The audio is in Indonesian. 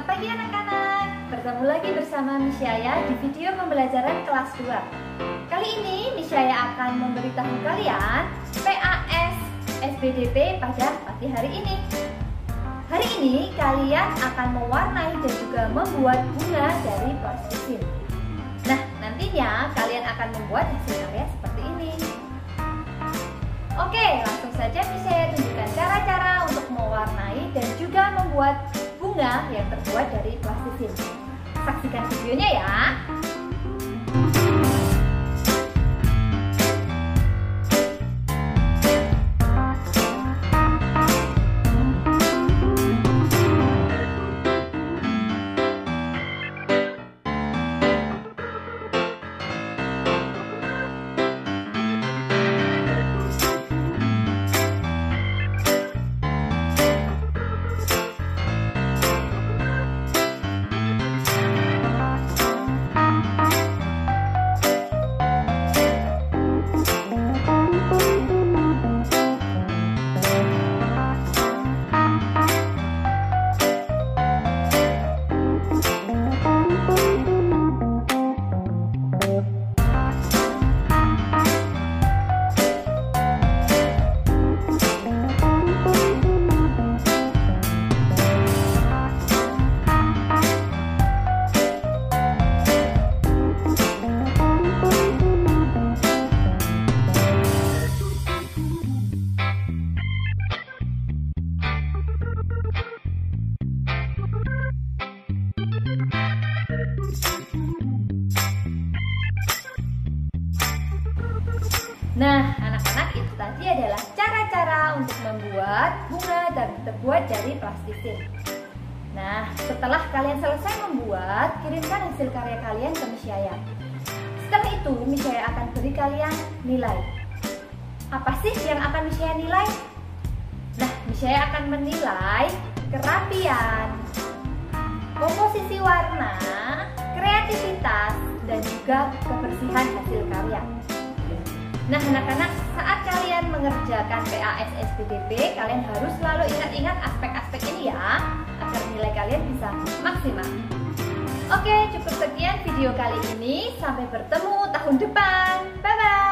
Selamat pagi anak-anak. Bertemu lagi bersama Miss Yaya di video pembelajaran kelas 2. Kali ini Miss Yaya akan memberitahu kalian PAS SPDP pada pagi hari ini. Hari ini kalian akan mewarnai dan juga membuat bunga dari plastisin. Nah, nantinya kalian akan membuat hasil karya seperti ini. Oke, langsung saja Miss Yaya tunjukkan cara-cara untuk mewarnai dan juga membuat bunga yang terbuat dari plastisin. Saksikan videonya ya. Nah, anak-anak, itu tadi adalah cara-cara untuk membuat bunga dan terbuat dari plastisin. Nah, setelah kalian selesai membuat, kirimkan hasil karya kalian ke Miss Yaya. Setelah itu, Miss Yaya akan beri kalian nilai. Apa sih yang akan Miss Yaya nilai? Nah, Miss Yaya akan menilai kerapian, komposisi warna, kreativitas, dan juga kebersihan hasil karya. Nah anak-anak, saat kalian mengerjakan PAS SPDP, kalian harus selalu ingat-ingat aspek-aspek ini ya, agar nilai kalian bisa maksimal. Oke, cukup sekian video kali ini. Sampai bertemu tahun depan. Bye-bye.